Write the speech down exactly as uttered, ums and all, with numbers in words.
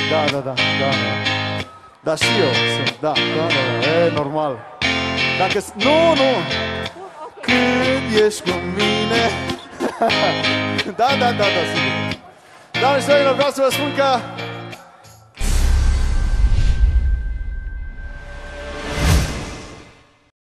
Da, da, da, da, da. Da, și eu sunt, da, da, da, da, e normal. Dacă... Nu, nu! Când ești cu mine... Da, da, da, da, sigur. Doamne și domnilor, vreau să vă spun că